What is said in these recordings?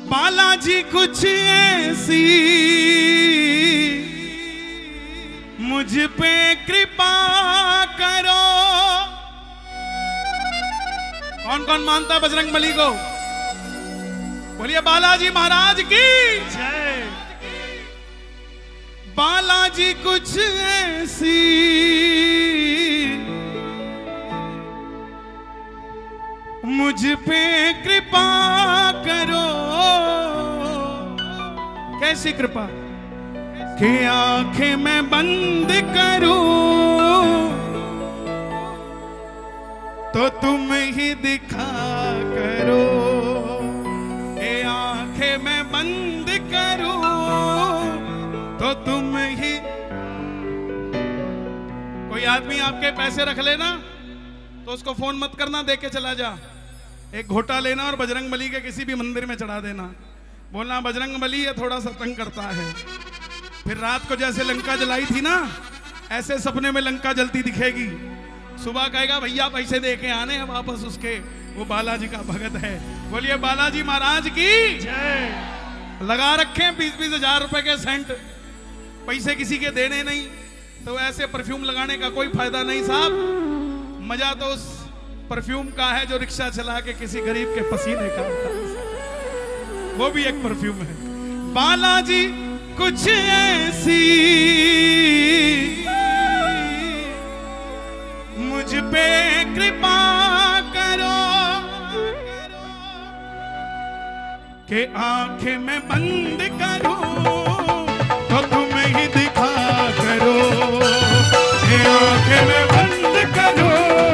बालाजी कुछ ऐसी मुझ पे कृपा करो। कौन कौन मानता है बजरंग बली को? बोलिए बालाजी महाराज की जय। बालाजी कुछ ऐसी मुझ पे कृपा करो। कैसी कृपा? कि आंखें मैं बंद करूं तो तुम ही दिखा करो। कि आंखें मैं बंद करूं तो तुम ही। कोई आदमी आपके पैसे रख लेना तो उसको फोन मत करना, दे के चला जा। एक घोटा लेना और बजरंग बली के किसी भी मंदिर में चढ़ा देना। बोलना बजरंग बली ये थोड़ा सा तंग करता है। फिर रात को जैसे लंका जलाई थी ना, ऐसे सपने में लंका जलती दिखेगी। सुबह कहेगा भैया पैसे दे के आने हैं वापस उसके। वो बालाजी का भगत है। बोलिए बालाजी महाराज की जय। लगा रखे 20-20 हजार रुपए के सेंट, पैसे किसी के देने नहीं, तो ऐसे परफ्यूम लगाने का कोई फायदा नहीं साहब। मजा तो उस परफ्यूम का है जो रिक्शा चला के किसी गरीब के पसीने का होता है, वो भी एक परफ्यूम है। बालाजी कुछ ऐसी मुझ पे कृपा करो कि आंखें मैं बंद करूं तो तुम ही दिखा करो। कि आंखें मैं बंद करूं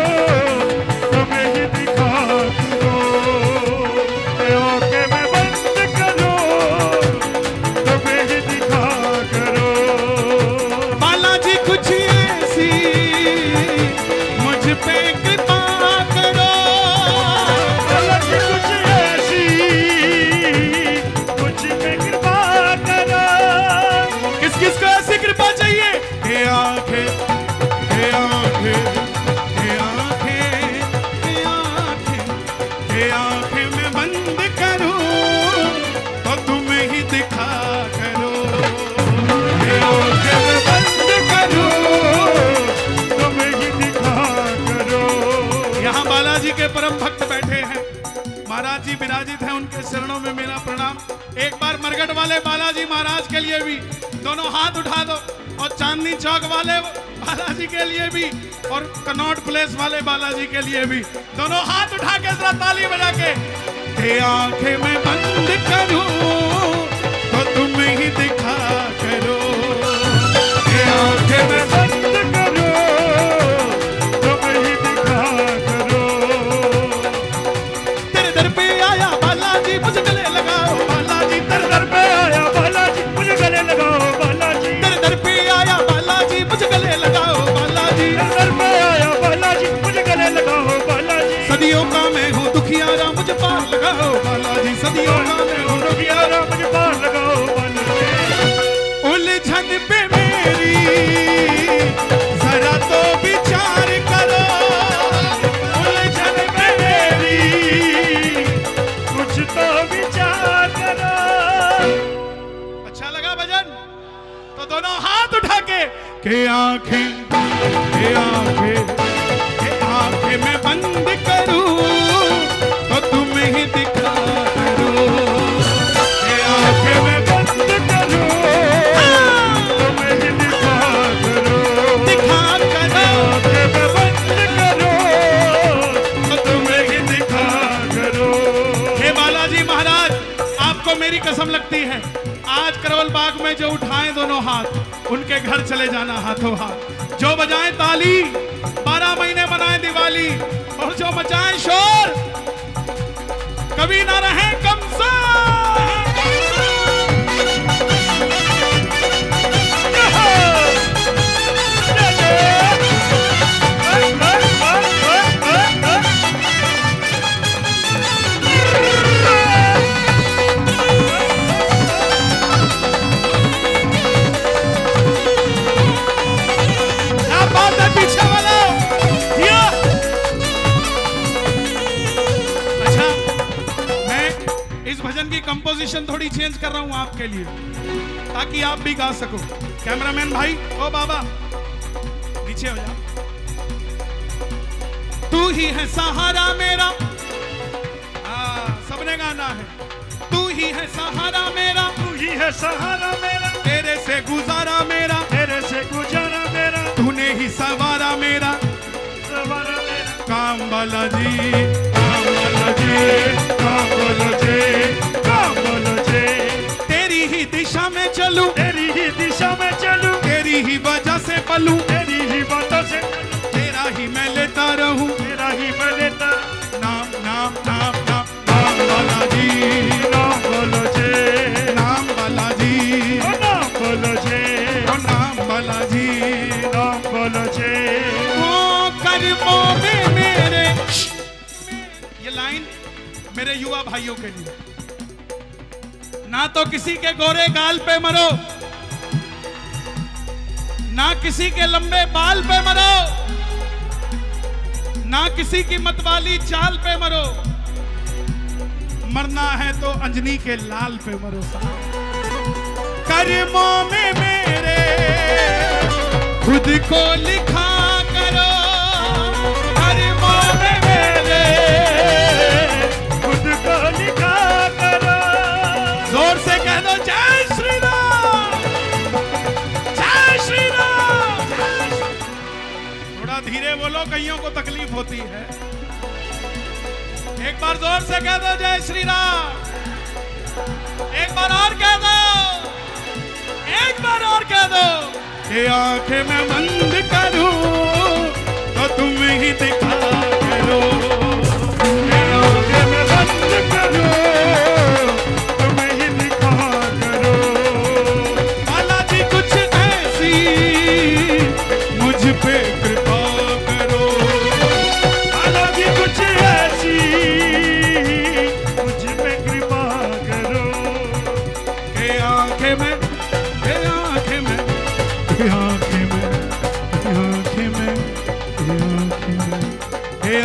के परम भक्त बैठे हैं, महाराज जी विराजित हैं, उनके चरणों में मेरा प्रणाम। एक बार मरगट वाले बालाजी महाराज के लिए भी दोनों हाथ उठा दो, और चांदनी चौक वाले बालाजी के लिए भी, और कनॉट प्लेस वाले बालाजी के लिए भी दोनों हाथ उठा के जरा ताली बजा के। आंखें मैं बंद करूं तो तुम ही दिखा करो। आंखें मैं बंद सदियों का मैं हूँ दुखियारा मुझे पार लगाओ बालाजी। सदियों का मैं हूँ दुखियारा मुझे पार लगाओ बालाजी। उलझन पे मेरी जरा तो विचार करो। उलझन पे मेरी कुछ तो विचार करो। अच्छा लगा भजन? तो दोनों हाथ उठा के आंखें मैं बंद करूं तो तुम ही दिखा करो। आंखें मैं बंद करूं तुम ही दिखा करो। दिखा करो। आंखें मैं बंद करूं तो तुम ही दिखा करो। हे बालाजी महाराज, आपको मेरी कसम लगती है, आज करवल बाग में जो उठाएं दोनों हाथ, उनके घर चले जाना हाथों हाथ। जो बजाएं ताली, 12 महीने मनाएं दिवाली, और जो मचाएं शोर, कभी ना रहे कमजोर। पीछे वाला अच्छा, मैं इस भजन की कंपोजिशन थोड़ी चेंज कर रहा हूं आपके लिए, ताकि आप भी गा सको। कैमरामैन भाई, ओ बाबा नीचे हो जा। तू ही है सहारा मेरा, सबने गाना है। तू ही है सहारा मेरा, तू ही है सहारा मेरा, तेरे से गुजारा मेरा, तेरे से गुजारा मेरा, तूने ही सवारा मेरा, सवारा मेरा। काम वाला जी, काम वाला जी, काम वाला जी, काम वाला जी। तेरी ही दिशा में चलूं, तेरी ही दिशा में चलूं, तेरी ही वजह से पलूं, तेरी ही बातों से तेरा ही मैं लेता रहूं, तेरा ही मैं लेता। नाम नाम नाम नाम नाम वाला जी, नाम वाला जी, नाम वाला जी, नाम वाला जी, नाम वाला जी, नाम वाला जी। वो कर्मों में मेरे, ये लाइन मेरे युवा भाइयों के लिए। ना तो किसी के गोरे गाल पे मरो, ना किसी के लंबे बाल पे मरो, ना किसी की मतवाली चाल पे मरो, मरना है तो अंजनी के लाल पे मरो साहब। कर्मों में मेरे खुद को लिखा करो, कर्मों में मेरे खुद को लिखा करो। जोर से कह दो जय श्री राम, जय श्री राम। थोड़ा धीरे बोलो, कईयों को तकलीफ होती है। एक बार जोर से कह दो जय श्री राम, एक बार और कह दो, एक बार और कह दो। ये आंखें मैं बंद करूं तो तुम ही दिखा करो, ये आंखें मैं बंद करूं, तुम ही दिखा करो। बालाजी कुछ ऐसी मुझ पे कृपा करो, बालाजी कुछ ऐसी मुझ पे कृपा करो। ये आंखें में, ये आंखें में, ये आंखें में, ये आंखें में, ये आंखें में, ये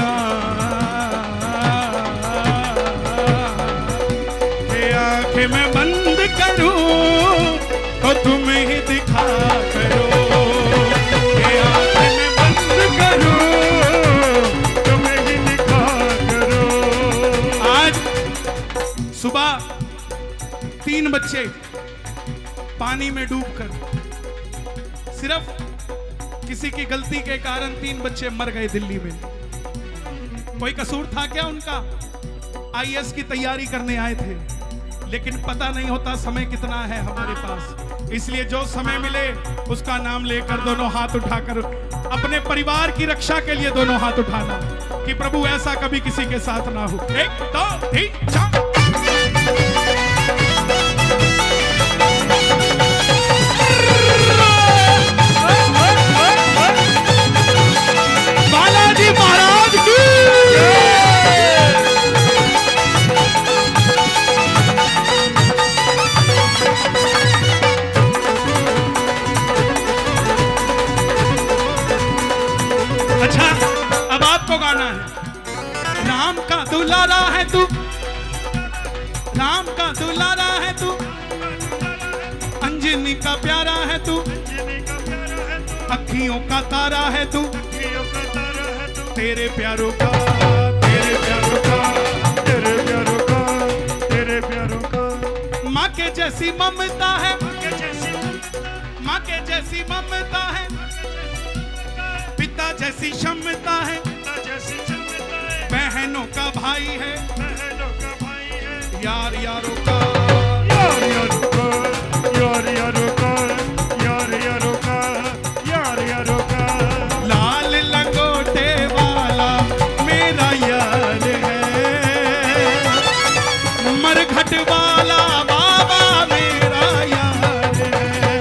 आंखें में बंद करूं तो तुम ही दिखा करो, ये आंखें में बंद करूं, तुम ही दिखा करो। आज सुबह 3 बच्चे पानी में डूबकर, सिर्फ किसी की गलती के कारण 3 बच्चे मर गए दिल्ली में। कोई कसूर था क्या उनका? आईएएस की तैयारी करने आए थे, लेकिन पता नहीं होता समय कितना है हमारे पास। इसलिए जो समय मिले उसका नाम लेकर दोनों हाथ उठाकर अपने परिवार की रक्षा के लिए दोनों हाथ उठाना, कि प्रभु ऐसा कभी किसी के साथ ना हो। 1 2 3 4। बालाजी महाराज की। अच्छा, अब आपको गाना है। राम का दुलारा है तू, राम का दुलारा है तू, अंजनी का प्यारा है तू, अखियों का तारा है तू, तेरे प्यारों का, तेरे प्यारों का, तेरे प्यारों का, तेरे प्यारों का। माँ के जैसी ममता है, के जैसी माँ के जैसी ममता है, पिता जैसी क्षमता है, जैसी चलता है, बहनों का भाई है, बहनों का भाई है। यार यारों का, यार यारों का, यार यारों का, यार यारों का, यार यारों का। लाल लंगोटे वाला मेरा यार है, मरघट वाला बाबा मेरा यार है।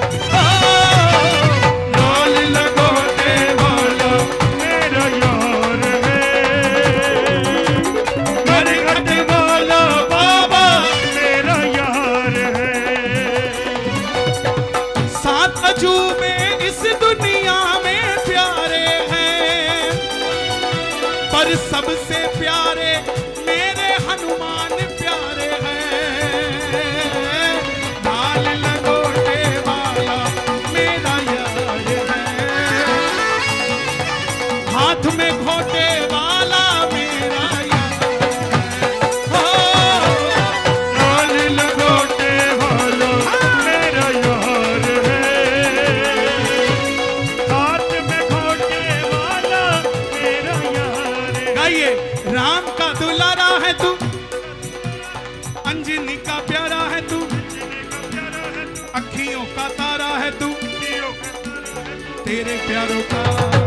लाल लंगोटे वाला मेरा यार है, मरघट वाला बाबा मेरा यार है। 7 अजूबे इस दुनिया में प्यारे हैं, पर सबसे प्यारे मेरे हनुमान प्यारे हैं। तेरे प्यारों का।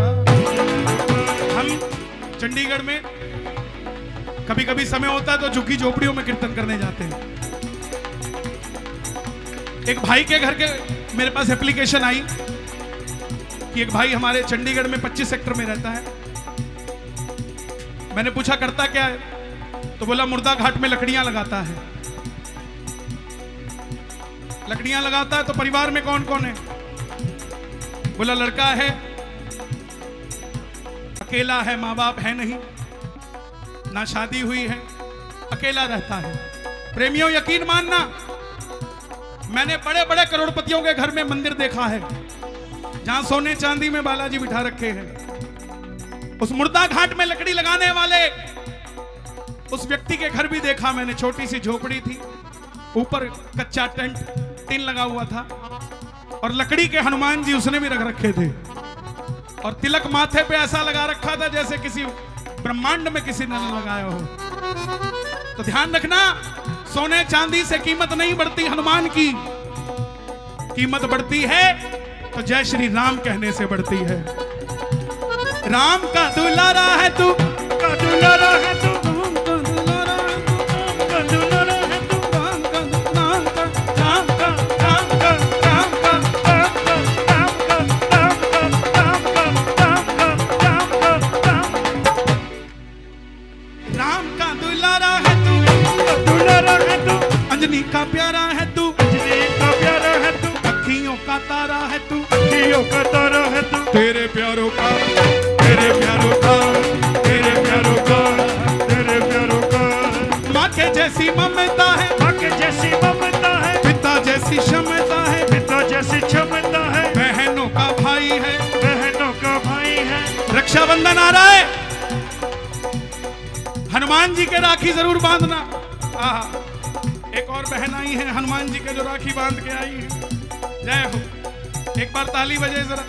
हम चंडीगढ़ में कभी कभी समय होता है तो झुग्गी झोपड़ियों में कीर्तन करने जाते हैं। एक भाई के घर के मेरे पास एप्लीकेशन आई कि एक भाई हमारे चंडीगढ़ में 25 सेक्टर में रहता है। मैंने पूछा करता क्या है, तो बोला मुर्दा घाट में लकड़ियां लगाता है। लकड़ियां लगाता है तो परिवार में कौन कौन है? बोला लड़का है, अकेला है, माँ बाप है नहीं, ना शादी हुई है, अकेला रहता है। प्रेमियों यकीन मानना, मैंने बड़े बड़े करोड़पतियों के घर में मंदिर देखा है जहां सोने चांदी में बालाजी बिठा रखे हैं। उस मुर्दा घाट में लकड़ी लगाने वाले उस व्यक्ति के घर भी देखा मैंने। छोटी सी झोपड़ी थी, ऊपर कच्चा टेंट टिन लगा हुआ था और लकड़ी के हनुमान जी उसने भी रख रखे थे और तिलक माथे पे ऐसा लगा रखा था जैसे किसी ब्रह्मांड में किसी ने लगाया हो। तो ध्यान रखना, सोने चांदी से कीमत नहीं बढ़ती, हनुमान की कीमत बढ़ती है तो जय श्री राम कहने से बढ़ती है। राम का दुलारा है तू, का दुलारा है तू, अंजनी का प्यारा है तू, अंजनी का प्यारा है तू, अखियों का तारा है तू, अखियों का तारा है तू, तेरे प्यारों का, तेरे प्यारों का, तेरे प्यारों का, तेरे प्यारों का। माँ के जैसी ममता है, माँ के जैसी ममता है, पिता जैसी क्षमता है, पिता जैसी क्षमता है, बहनों का भाई है, बहनों का भाई है। रक्षाबंधन आ रहा है, हनुमान जी के राखी जरूर बांधना। एक और बहन आई है हनुमान जी के जो राखी बांध के आई है, जय हो। एक बार ताली बजे जरा।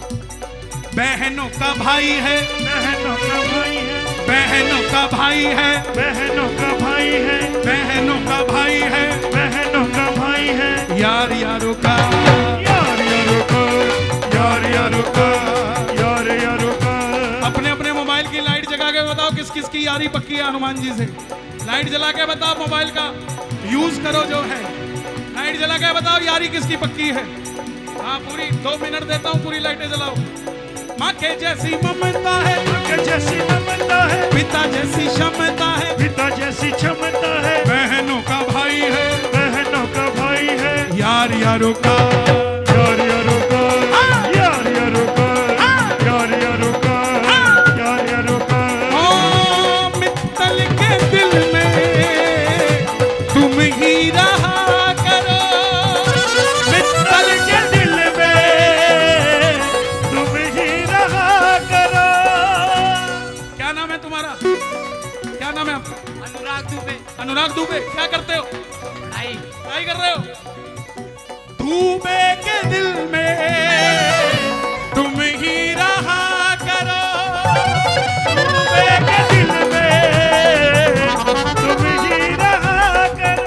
बहनों का भाई है, बहनों का भाई है, बहनों का भाई है, बहनों का भाई है, बहनों का भाई है, बहनों का भाई है। यार यारों का, यार यारों का, यार यारों का, यार यारों का। अपने अपने मोबाइल की लाइट जगा के बताओ किस किस की यारी पक्की है हनुमान जी से। लाइट जला के बताओ, मोबाइल का यूज करो जो है, लाइट जला के बताओ यारी किसकी पक्की है। हाँ, पूरी 2 मिनट देता हूँ, पूरी लाइटें जलाओ। माँ के जैसी ममता है, माँ के जैसी ममता है, पिता जैसी क्षमता है, पिता जैसी क्षमता है, बहनों का भाई है, बहनों का भाई है। यार यारों का, यार यारों का, यार यारों का, यार यारों का, यार यारों का। ओ मित्तल के दिल में तुम ही रहा करो, मित्तल के दिल में तुम ही रहा करो। क्या नाम है तुम्हारा? क्या नाम है आपका? अनुराग दुबे। अनुराग दुबे। क्या करते हो? पढ़ाई। पढ़ाई कर रहे हो? दुबे के दिल में तुम ही रहा करो, दुबे के दिल में तुम ही रहा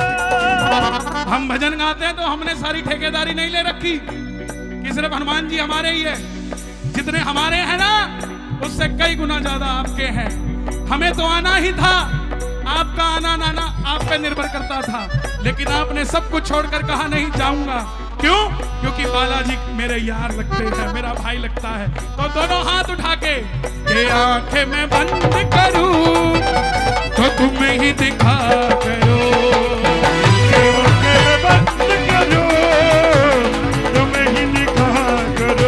करो। हम भजन गाते हैं तो हमने सारी ठेकेदारी नहीं ले रखी कि सिर्फ हनुमान जी हमारे ही है। जितने हमारे हैं ना, उससे कई गुना ज्यादा आपके हैं। हमें तो आना ही था, आपका आना ना आप पे निर्भर करता था, लेकिन आपने सब कुछ छोड़कर कहा नहीं जाऊंगा। क्यों? क्योंकि बालाजी मेरे यार लगते हैं, मेरा भाई लगता है। तो दोनों हाथ उठा के ये आंखें मैं बंद करूं तो तुम ही दिखा करो, ये आंखें बंद करो तुम ही दिखा करो,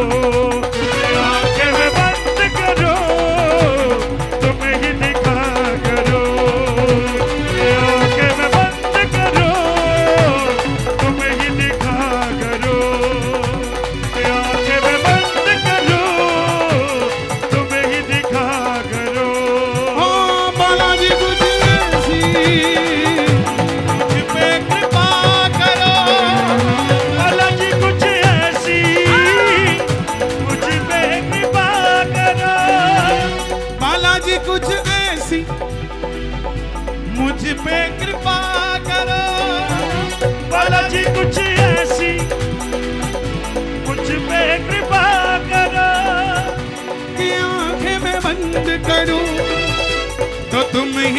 ये आंखें बंद करो तुम ही दिखा करो, ये आंखें बंद करो तुम ही दिखा करो, ये आंखें बंद करो तुम ही दिखा करो। ओ बालाजी कुछ ऐसी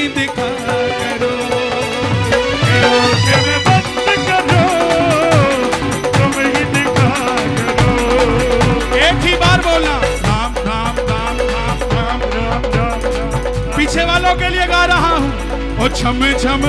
दिखा करो, आंखें में बंद करो, तुम ही दिखा करो। एक ही बार बोलना, राम राम राम राम राम राम राम राम। पीछे वालों के लिए गा रहा हूँ। ओ छम छम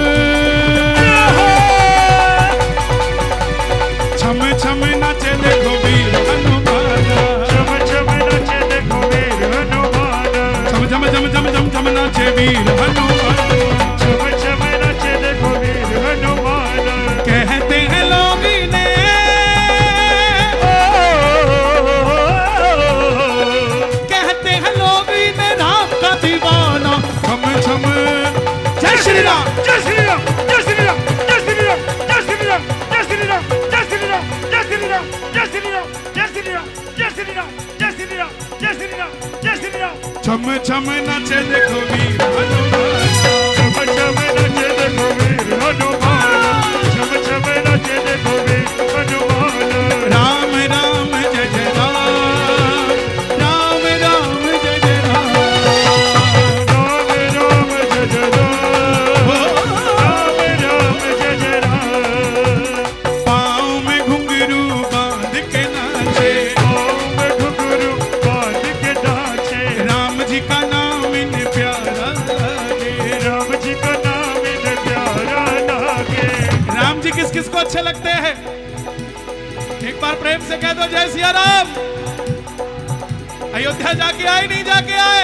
छम छम नाचे देखो वीर हनुमान, छम छम नाचे देखो वीर हनुमान, छम छम छम छम छम छम नाचे वीर हनुमान, छम छम नाचे देखो वीर हनुमान। कहते हैं लोग इन्हें, कहते हैं लोग इन्हें राम का दीवाना। छम छम जय श्री राम, जय श्री राम, जय श्री राम, जय श्री राम, जय श्री राम, जय श्री राम, जय श्री राम, जय श्री राम, जय श्री राम, जय श्री राम, जय श्री राम, जय श्री राम, जय श्री राम, जय श्री राम। छम छम नाचे देखो वीर हनुमान, छम छम नाचे देखो वीर हनुमान, छम छम नाचे देखो वीर हनुमान। राम राम जय जय राम, राम राम जय जय राम, राम राम जय जय राम, राम राम जय जय राम। पाँव में घुंघरू बांध के नाचे, पाँव में घुंघरू बांध के नाचे, राम जी का नाम इन्हें प्यारा लगे, राम जी का नाम इन्हें प्यारा लागे। राम जी किस किस को अच्छे लगते हैं? एक बार प्रेम से कह दो जय सिया राम। अयोध्या जाके आए नहीं जाके आए?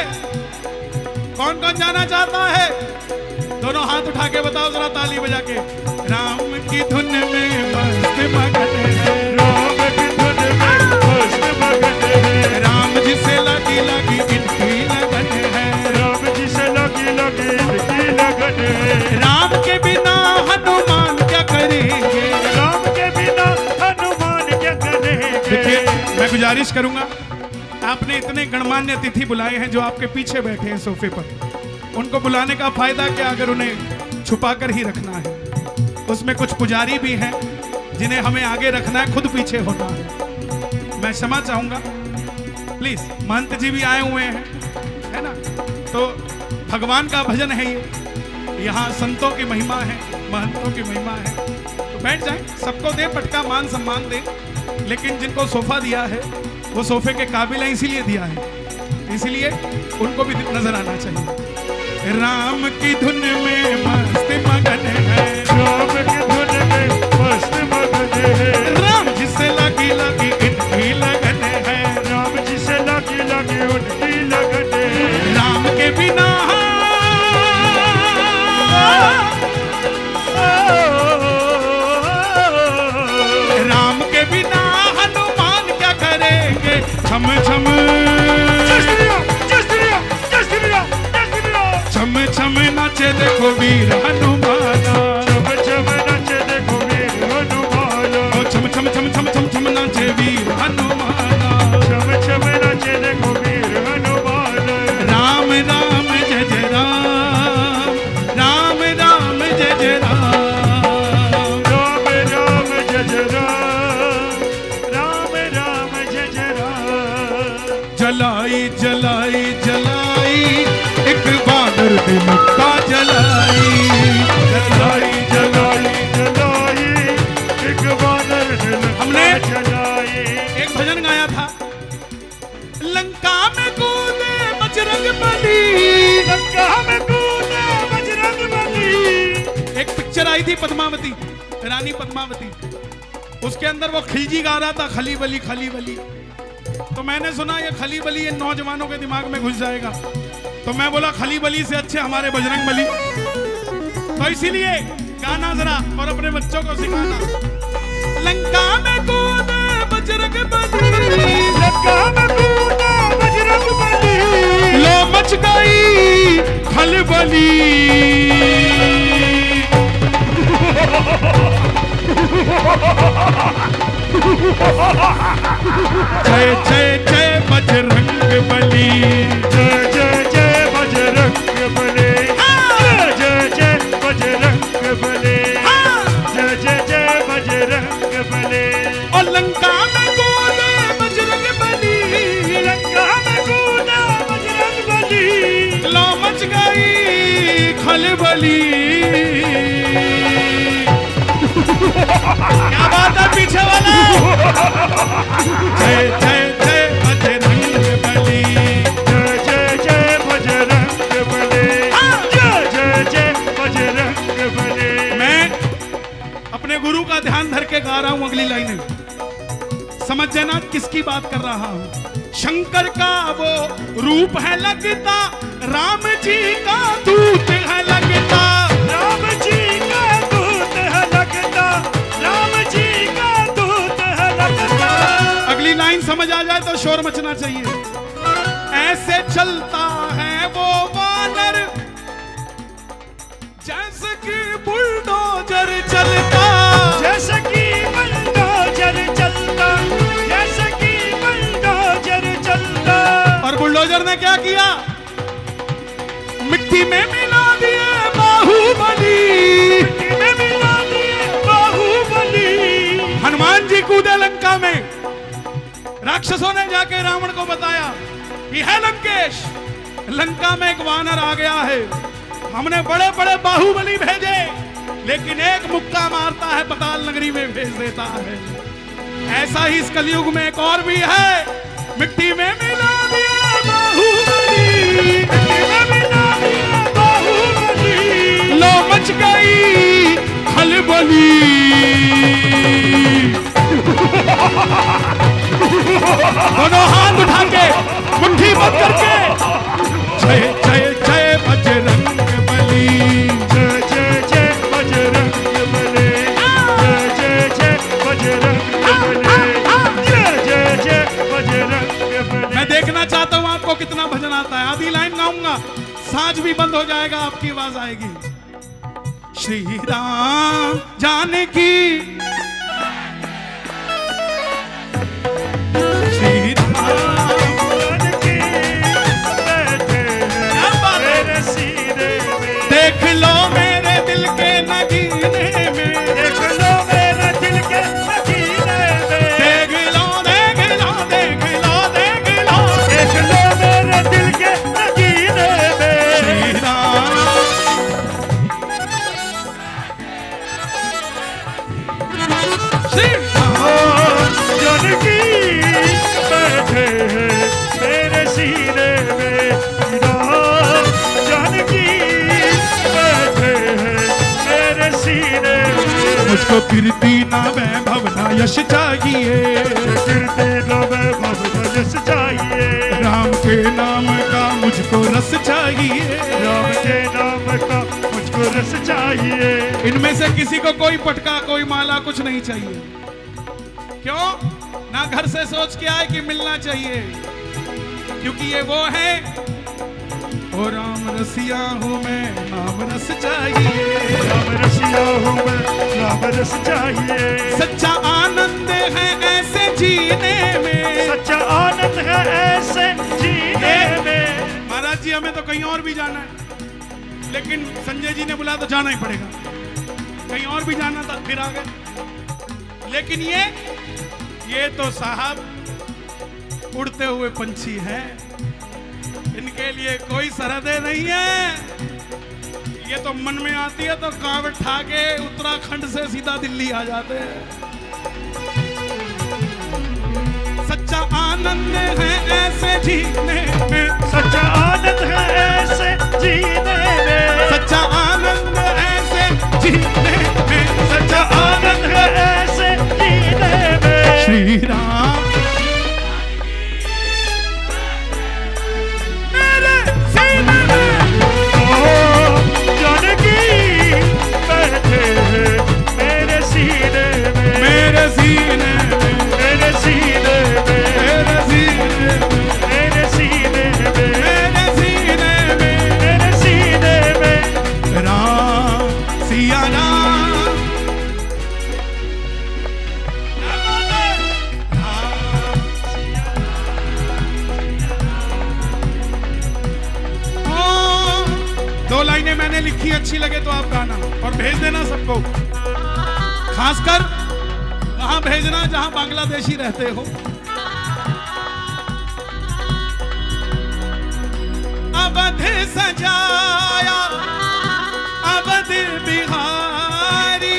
कौन कौन जाना चाहता है? दोनों हाथ उठा के बताओ जरा, ताली बजा के। राम की धुन में मस्त मगन है, राम की धुन में मस्त मगन है, राम जी से लगी लगी इनकी लगन है, राम जी से लगी लगी इनकी लगन है। राम के बिना हनुमान क्या करेंगे? राम के बिना हनुमान क्या देखिए, करेंगे। मैं गुजारिश करूंगा, आपने इतने गणमान्य अतिथि बुलाए हैं जो आपके पीछे बैठे हैं सोफे पर, उनको बुलाने का फायदा क्या अगर उन्हें छुपा कर ही रखना है? उसमें कुछ पुजारी भी हैं जिन्हें हमें आगे रखना है, खुद पीछे होना है। मैं क्षमा चाहूंगा, प्लीज। महंत जी भी आए हुए हैं, है ना? तो भगवान का भजन है ये, यहाँ संतों की महिमा है, महंतों की महिमा है। तो बैठ जाए, सबको दे पटका, मान सम्मान दे, लेकिन जिनको सोफा दिया है वो सोफे के काबिल है, इसीलिए दिया है, इसीलिए उनको भी नजर आना चाहिए। राम की धुन में मस्त मगन है, राम की धुन में मस्त मगन है, राम जिसे लगी लगी इनकी लगन है, राम जी से लगी लगी उनकी लगन है। राम के बिना राम के बिना हनुमान क्या करेंगे? छम छम जय श्री राम, जय श्री राम, जय श्री राम, जय श्री राम। छम छम नाचे देखो वीर हनुमान, छम छम नाचे देखो वीर हनुमान, ओ छम छम छम छम छम छम नाचे वीर हनुमान, छम छम नाचे देखो वीर हनुमान। राम राम जय जय राम, राम राम जय जय राम, राम राम जय जय राम, राम राम जय जय राम। जलाई जलाई जलाई एक बानर ने मक्का जलाई, जलाई जलाई। जलाई एक बानर ने हमने जलाई। एक भजन गाया था, लंका में कूदे बजरंग बली, लंका में कूदे बजरंग बली। एक पिक्चर आई थी पद्मावती, रानी पद्मावती, उसके अंदर वो खिलजी गा रहा था, खली बली खली बली। तो मैंने सुना ये खली बली ये नौजवानों के दिमाग में घुस जाएगा, तो मैं बोला खली बली से अच्छे हमारे बजरंग बली। तो इसीलिए गाना जरा और अपने बच्चों को सिखाना। लंका में कूदे बजरंग बली, लंका में कूदे बजरंग बली। लो मच गई खलबली, जय जय जय बजरंग बली, जय जय जय बजरंग बली, जय जय जय बजरंग बली, जय जय जय बजरंग बली। और लंका में कूदे बजरंग बली, लंका में कूदे बजरंग बली। लो मच गई खलबली। क्या बात है पीछे वाला? जय जय जय बजरंग बली, जय जय जय बजरंग बली, जय जय जय बजरंग बली। मैं अपने गुरु का ध्यान धर के गा रहा हूं अगली लाइनें, समझ जाना किसकी बात कर रहा हूं। शंकर का वो रूप है लगता, राम जी का दूत है लगता, राम जी का दूत है लगता, राम जी का दूत है लगता। अगली लाइन समझ आ जाए तो शोर मचना चाहिए। ऐसे चलता है वो वानर जैसे कि बुलडोजर चलता, जैसे कि बुलडोजर चलता, जैसे कि बुलडोजर चलता। और बुलडोजर ने क्या किया? मिट्टी में मिला दिए बाहुबली, मिट्टी में मिला दिए बाहुबली। हनुमान जी कूदे लंका में, राक्षसों ने जाके रावण को बताया कि है लंकेश, लंका में एक वानर आ गया है, हमने बड़े बड़े बाहुबली भेजे लेकिन एक मुक्का मारता है पाताल नगरी में भेज देता है। ऐसा ही इस कलयुग में एक और भी है, मिट्टी में मिला दिया बाहुबली, मिट्टी में मिला दिए बाहुबली। लो मच गई खलबली। दोनों हाथ उठा के मुट्ठी बंद करके जय जय जय बजरंग बली, जय जय जय बजरंग बली, जय जय जय बजरंग बली, जय जय जय बजरंग बली। मैं देखना चाहता हूं आपको कितना भजन आता है। आधी लाइन गाऊंगा, साज भी बंद हो जाएगा, आपकी आवाज आएगी। श्री राम जानकी, श्री राम जानकी बैठे हैं मेरे सीने में। देख लो मेरे दिल के नगीने में, देख लो मेरे दिल के मदीने में। देख लो देख लो देख लो देख लो, देख लो मेरे दिल के मदीने में। श्री राम श्री राम जानकी बैठे हैं मेरे सीने में। राम जानकी बैठे हैं मेरे सीने में। मुझको कीर्ति ना वैभव ना यश चाहिए, कीर्ति न वैभव न यश चाहिए। राम के नाम का मुझको रस चाहिए, राम के नाम का मुझको रस चाहिए। इनमें से किसी को कोई पटका कोई माला कुछ नहीं चाहिए। क्यों? ना घर से सोच के आए कि मिलना चाहिए, क्योंकि ये वो है ओ राम रसिया हूँ मैं, नाम रस चाहिए, राम रसिया हूँ मैं, राम रस चाहिए। सच्चा आनंद है ऐसे जीने में, सच्चा आनंद है ऐसे जीने में। महाराज जी हमें तो कहीं और भी जाना है, लेकिन संजय जी ने बुलाया तो जाना ही पड़ेगा। कहीं और भी जाना था, फिर आ गए। लेकिन ये तो साहब उड़ते हुए पंछी हैं, इनके लिए कोई सरहदें नहीं है। ये तो मन में आती है तो कांवड़ उठा के उत्तराखंड से सीधा दिल्ली आ जाते हैं। सच्चा आनंद है ऐसे जीने में, सच्चा आनंद है ऐसे जीने में। सच्चा आनंद ऐसे जीने में, सच्चा आनंद है ऐसे जीने में। श्री राम मेरे सीने में, ओ जानकी बैठे हैं मेरे सीने में। मेरे सीने में, मेरे सीने में, मेरे सीने में, मेरे सीने में, मेरे सीने में, मेरे सीने में। राम सिया राम। दो लाइनें मैंने लिखी, अच्छी लगे तो आप गाना और भेज देना सबको, खासकर वहां भेजना जहां बांग्लादेशी रहते हो। अवध सजाया अवध बिहारी।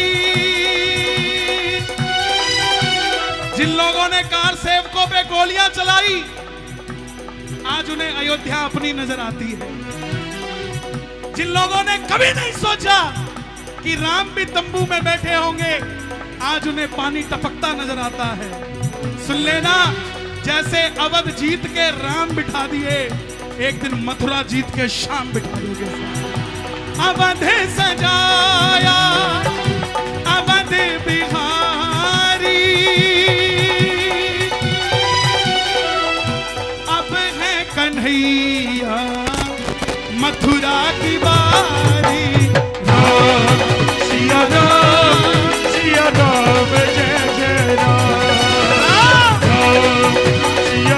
जिन लोगों ने कार सेवकों पे गोलियां चलाई, आज उन्हें अयोध्या अपनी नजर आती है। जिन लोगों ने कभी नहीं सोचा कि राम भी तंबू में बैठे होंगे, आज उन्हें पानी टपकता नजर आता है। सुन लेना, जैसे अवध जीत के राम बिठा दिए, एक दिन मथुरा जीत के शाम बिठा दोगे। अवध सजाया अवध बिहारी, अब है कन्हैया मथुरा की बारी। राम सिया राम सिया राम जय जय राम। राम सिया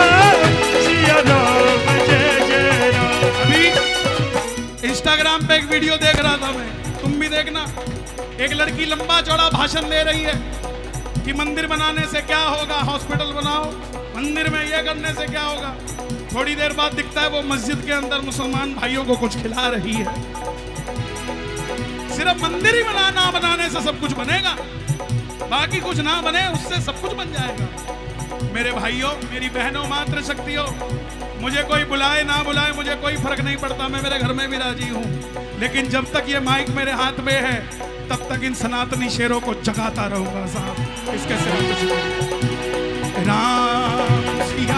राम जय जय राम। अभी इंस्टाग्राम पे एक वीडियो देख रहा था मैं, तुम भी देखना। एक लड़की लंबा चौड़ा भाषण दे रही है कि मंदिर बनाने से क्या होगा, हॉस्पिटल बनाओ, मंदिर में ये करने से क्या होगा। थोड़ी देर बाद दिखता है वो मस्जिद के अंदर मुसलमान भाइयों को कुछ खिला रही है। सिर्फ मंदिर ही बनाने से सब कुछ बनेगा, बाकी कुछ ना बने उससे सब कुछ बन जाएगा। मेरे भाइयों, मेरी बहनों, मातृ शक्तियों, मुझे कोई बुलाए ना बुलाए मुझे कोई फर्क नहीं पड़ता, मैं मेरे घर में भी राजी हूँ। लेकिन जब तक ये माइक मेरे हाथ में है, तब तक इन सनातनी शेरों को जगाता रहूंगा साहब। इसके सिवा कुछ नहीं। राम सिया